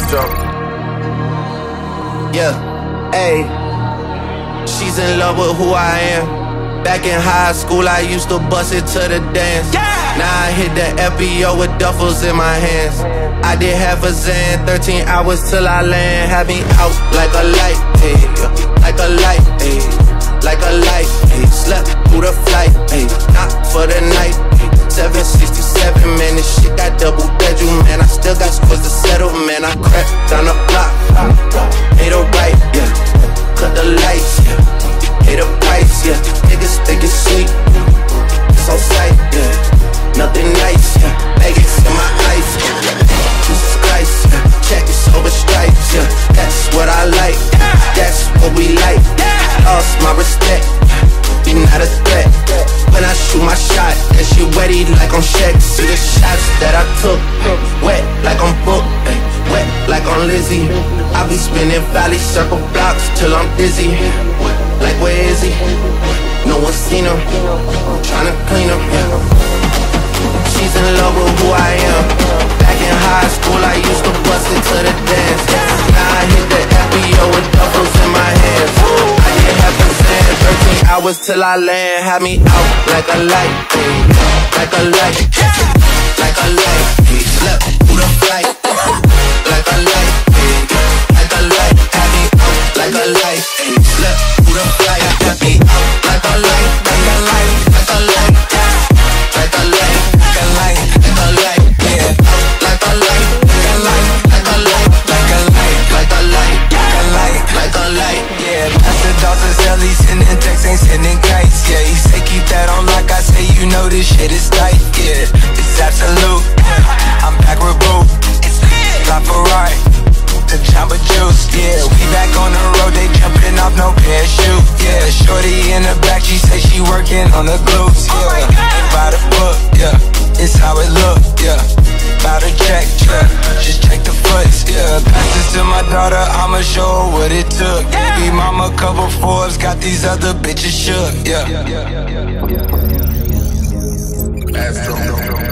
Astro. Yeah, ayy. She's in love with who I am. Back in high school, I used to bust it to the dance. Now I hit the FBO with duffels in my hands. I did half a Zan, 13 hours till I land. Had me out like a light, ayy, like a light, ayy, like a light, ayy. Slept through the flight, ayy, not for the night, ayy. 767, man, this shit got double bedroom, man. I still got scores to settle, man. I crept down the block, made a right, yeah. Cut the lights, yeah. Pay the price, yeah. Niggas think it's sweet, it's on sight, yeah. Nothing nice, yeah. Vegas in my eyes, yeah. Jesus Christ, yeah. Check it's over stripes, yeah. That's what I like, that's what we like. Lost my respect, you're not a threat. When I shoot my shot, that shit wetty like on Shaq. See the shots that I took, wet like on Book, wet like on Lizzie. I be spinning valley circle blocks till I'm dizzy. Like where is he? No one's seen him. I'm tryna clean him. She's in love with who I am. Back in high school, I used to bust it to the dance. Now I hit the FBO with duffels in my hands. I did half a Zan, 13 hours till I land. Had me out like a light, like a light, like a light. Slept through the flight, like a light, like a light. Had me out like a light, slept through the flight. Had me out like a light, like a light, like a light, like a light, like a light, like a light, yeah. Like a light, like a light, like a light, like a light, like a light, like a light, like a light, yeah. Master Dawson sell, he sending texts, ain't sending kites, yeah. He say keep that on like I say, you know this shit is tight, yeah. It's absolute, I'm back with Boo, La Ferrari, the Jamba Juice, yeah. We back on the road, they jumping off no parachute, yeah. Shorty in the back, she say she working on the glutes, yeah. Ain't by the book, yeah. It's how it look, yeah. About to check, yeah. Just check the foots, yeah. Pass this to my daughter, I'ma show her what it took. Baby mama cover Forbes, got these other bitches shook, yeah. Astro.